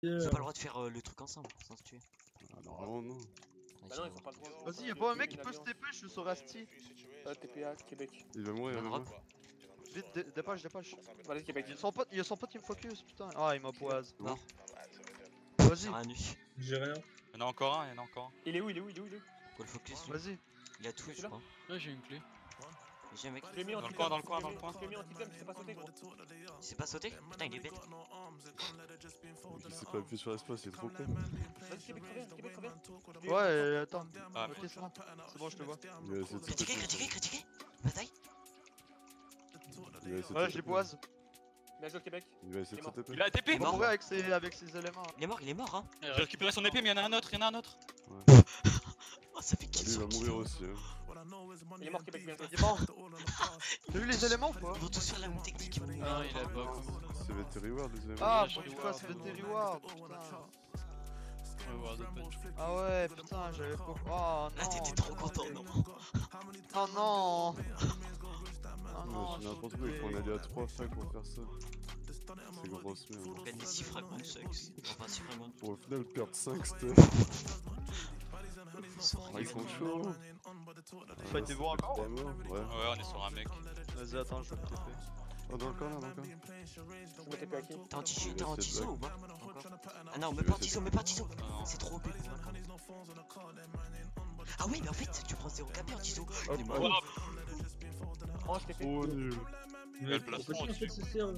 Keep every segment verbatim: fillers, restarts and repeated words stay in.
Ils ont pas le droit de faire euh, le truc ensemble sans se tuer. Ah non, non. Bah non, ils sont pas trop. Vas-y, y'a pas un mec qui peut se T P, je suis sur Asti. Euh, T P A, Québec. Il va mourir, il va mourir. Vite, dé dépêche, dépêche. Vas-y, Québec. Y'a son pote, y'a son pote qui me focus, putain. Ah, il m'a poise. Mort. Vas-y. Rien nu. J'ai rien. Il y en a encore un, il y en a encore un. Il est où, il est où, il est où, il est où? Faut le focus lui. Vas-y. Il a tout je crois. Ouais, j'ai une clé. J'ai un mec. Je l'ai mis en Dans le petit coin, flamme, dans le coin, je dans l'ai le mis- coin. Je l'ai mis en petit flamme, il s'est pas sauté, gros. Il s'est pas sauté? Putain il est bête. Il s'est pas appuyé sur l'espace, il est trop con. Vas-y, Québec, reviens, Québec, reviens. Ouais, euh, attends. Ah, Ok, c'est bon. C'est bon, je te vois. Il va essayer de se Critiquer, taper. critiquer, critiquer. Bataille. Il va essayer de Voilà, se je les taper. poise. Bien joué, Québec. Il va essayer de se taper. Il a A T P. Il va mourir avec ses, avec ses éléments. Il est mort, il est mort hein. J'ai récupéré son épée, mais il y en a un autre, il y en a un autre. Oh ça fait Lui, qu'ils il va sont mourir aussi. Hein. Il est mort, Québec, bien joué. Il est mort. T'as vu les éléments ou pas? Ils vont tous faire la même technique. Ils vont mourir. Ah, il a pas. C'est Veteri Ward, les amis. Ah, j'ai faut que du tu fasses ward. le Ward, putain. Ouais, Ward open. Ah ouais, putain, j'avais pas. Oh Ah non. t'étais trop content non? Oh non. Oh Ouais, non. c'est n'importe quoi, il faut en aller à trois facs pour faire ça. C'est grosse merde. Gagner six fragments de sucks. Enfin six fragments de Pour au final perdre cinq stuff. Ils sont Ah, ils sont chauds. Fight est bon encore? T'es mort? Ouais. Ouais, on est sur un mec. Vas-y, attends, je vais me T P. Oh, dans le corner, dans le corner. Je me T P à qui? T'es en tissu, Il t'es en essaie de tiso blague. ou pas? Encore. Ah non, mais pas en tiso, mais pas en tiso. C'est trop O P pour moi. Ah oui, mais en fait, tu prends zéro K P en tiso. Il est mort. Oh, je t'ai fait. Oh nul. Il y a le plafond Pourquoi au-dessus. c'est ça?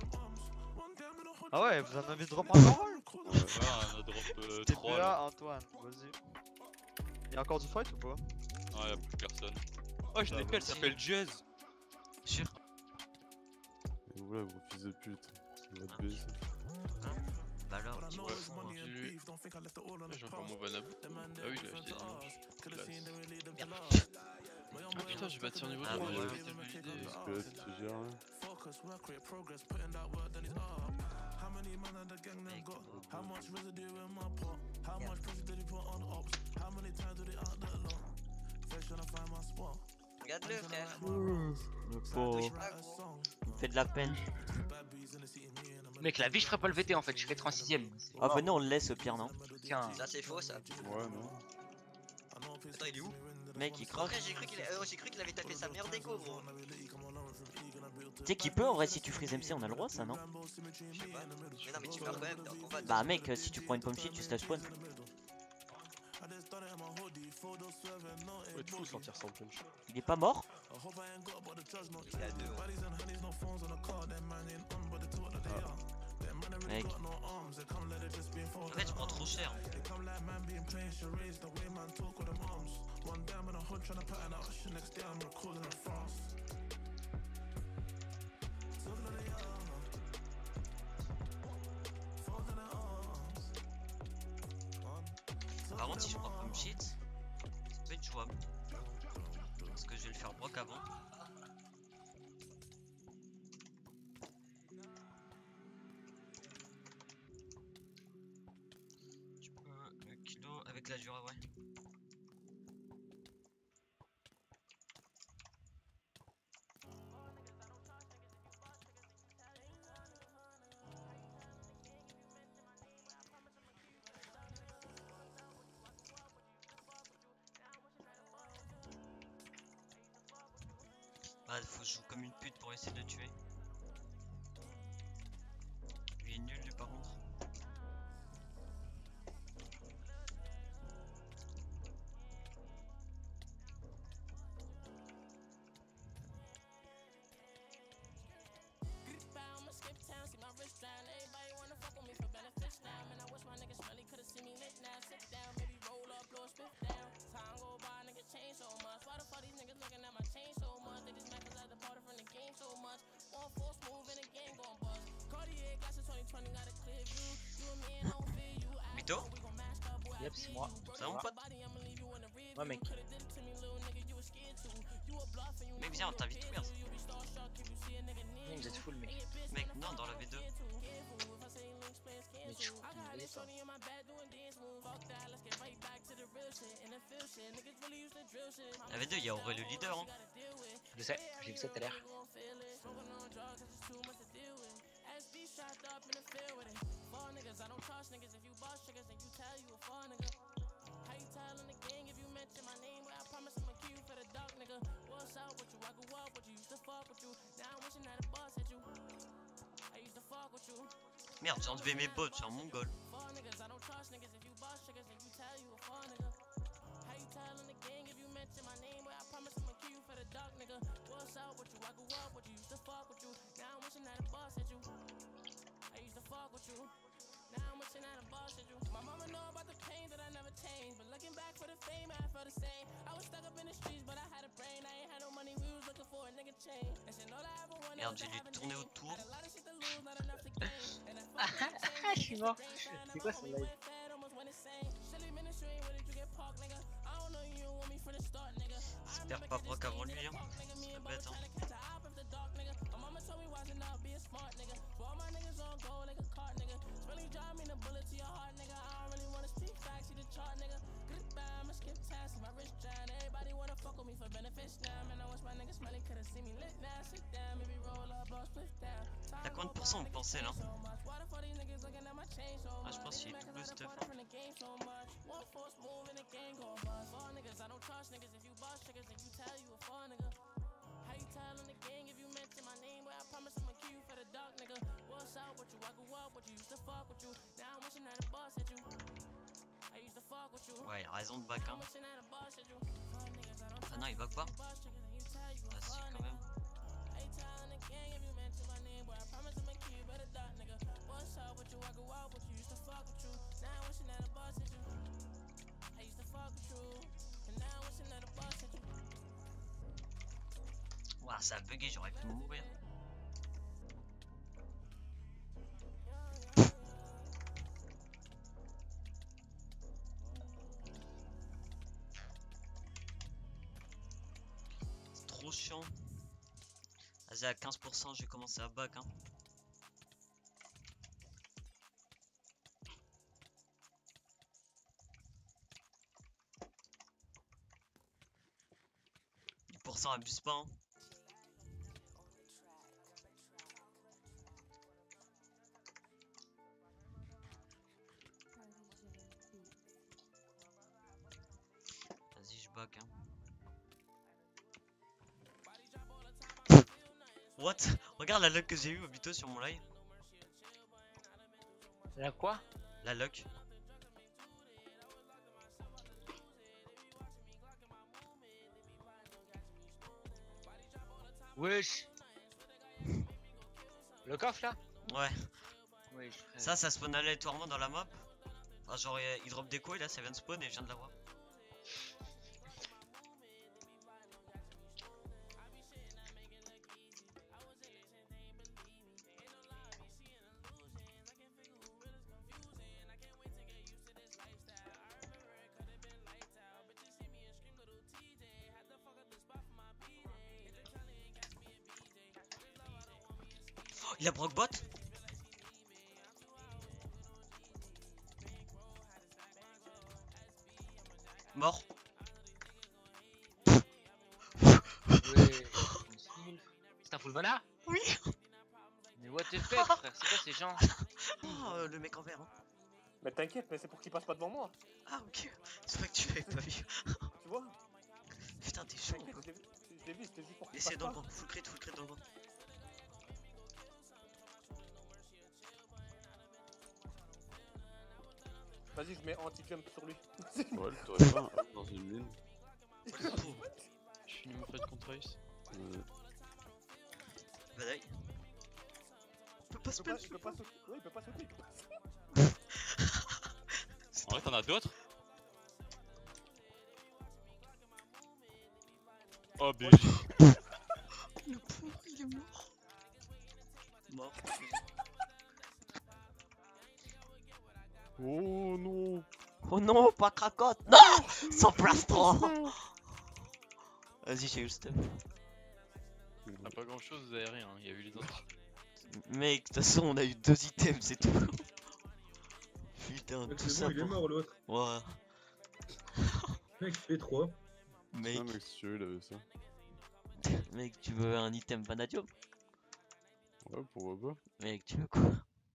Ah ouais, vous en avez drop encore un? Ouais. Ouais, on a drop euh, trois T P là. A, Antoine, vas-y. Y'a encore du fight ou pas? Ouais, y'a plus personne. Oh, je l'ai Ah, fait, elle s'appelle Jazz. Sûr. Et voilà, gros fils de pute. Il va te baiser. Bah alors, tu vois. J'ai j'ai encore mon Vanab. Ah oui, il a acheté dimanche. Classe. Ah putain, j'ai bâti un niveau Ah trois, ouais. j'ai pas été validé. Parce que là, si tu gères, hein. Regarde-le, frère. Le Touche pas, gros. Il me fait de la peine. Mec, la vie, je ferais pas le V T en fait, je serais trente-six ème. Ah, venez, on le laisse au pire, non? Tiens, Ça c'est faux ça. Ouais, non. Attends, il est où? Mec, il croque. Après j'ai cru qu'il euh, j'ai cru qu'il avait tapé sa merde d'écho gros. Tu sais qu'il peut en vrai, si tu freeze M C, on a le droit, ça, non? Je sais pas. Mais non mais tu meurs quand même dans ton combat. Bah, mec, euh, si tu prends une pomme shit, tu stage spawn. Ouais, tu faut sortir sans punch. Il est pas mort? Il est à deux. Mec, En fait je prends trop cher. Par contre si je prends comme shit, ça peut être jouable. Parce que je vais le faire broc avant. Tu peux le kilo avec la jura, ouais. Ah, faut que je joue comme une pute pour essayer de le tuer. Lui est nul, lui par contre. Mytho? yep, c'est moi. Ça va mon pote? Ouais, mec. Mec viens, on t'invite ouvert. Mec, vous êtes full, mec. Mec, non, dans la V deux. Mec, je crois que vous voulez pas. La V deux, il y a Auré le leader. Hein. Je sais, j'ai vu ça tout à l'heure. Merde, j'ai enlevé mes bottes, je suis un mongol. Merde, j'ai dû tourner autour. Je suis mort. C'est quoi ce live? J'espère pas broc avant lui, hein. C'est bête, hein. T'as combien de pourcents vous pensez là? Ah, je pense qu'il est tout le stuff. Ouais, il a raison de back, hein. Ah non, il back pas. Ah si, quand même. Ouah, ça a bugué, j'aurais pu mourir. C'est trop chiant. Vas-y, à quinze pour cent, je vais commencer à back, hein. dix pour cent abuse pas, hein. Vas-y, je back, hein. What? Regarde la luck que j'ai eu au bito sur mon live. La quoi? La luck. Wesh. Le coffre là? Ouais. Wesh frère. Ça, ça spawn aléatoirement dans la map. Enfin, genre, il drop des coups et là, ça vient de spawn et je viens de l'avoir. Il a broc bot. Mort. Ouais. C'est un full mana? Oui. Mais what the fuck frère, c'est quoi ces gens? Oh, euh, le mec en vert. Hein. Mais t'inquiète, mais c'est pour qu'il passe pas devant moi. Ah ok. C'est vrai que tu l'avais pas vu. Tu vois? Putain, t'es chaud. T'inquiète, je l'ai vu, je l'ai vu, c'était juste pour qu'il Essaye passe dans le pas. vent. Full crit, full crit dans le vent. Vas-y, je mets anti-jump sur lui. Ouais, t'aurais pas un up dans une mine. Je finis mon fight contre Ice. Ouais. Badaï. On peut pas Il se peut pas, mettre. il peut pas sauter. Ouais, il peut pas sauter. il peut pas sauter. En vrai, t'en as d'autres? Oh, B G. Le pauvre, il est mort. Mort. Oh non. Oh non, pas cracotte. Non, sans plastron. Vas-y, j'ai eu le stuff. Ah, pas grand chose, vous avez rien, il y a eu les autres. Mec, de toute façon, on a eu deux items, c'est tout. Putain, Mec, tout c'est ça. bon, il est pour- mort l'autre. Ouais. Mec, P trois. Mec, Ah, mec, si tu veux, il avait ça. mec, tu veux un item Vanadium? Ouais, pourquoi pas. Mec, tu veux quoi?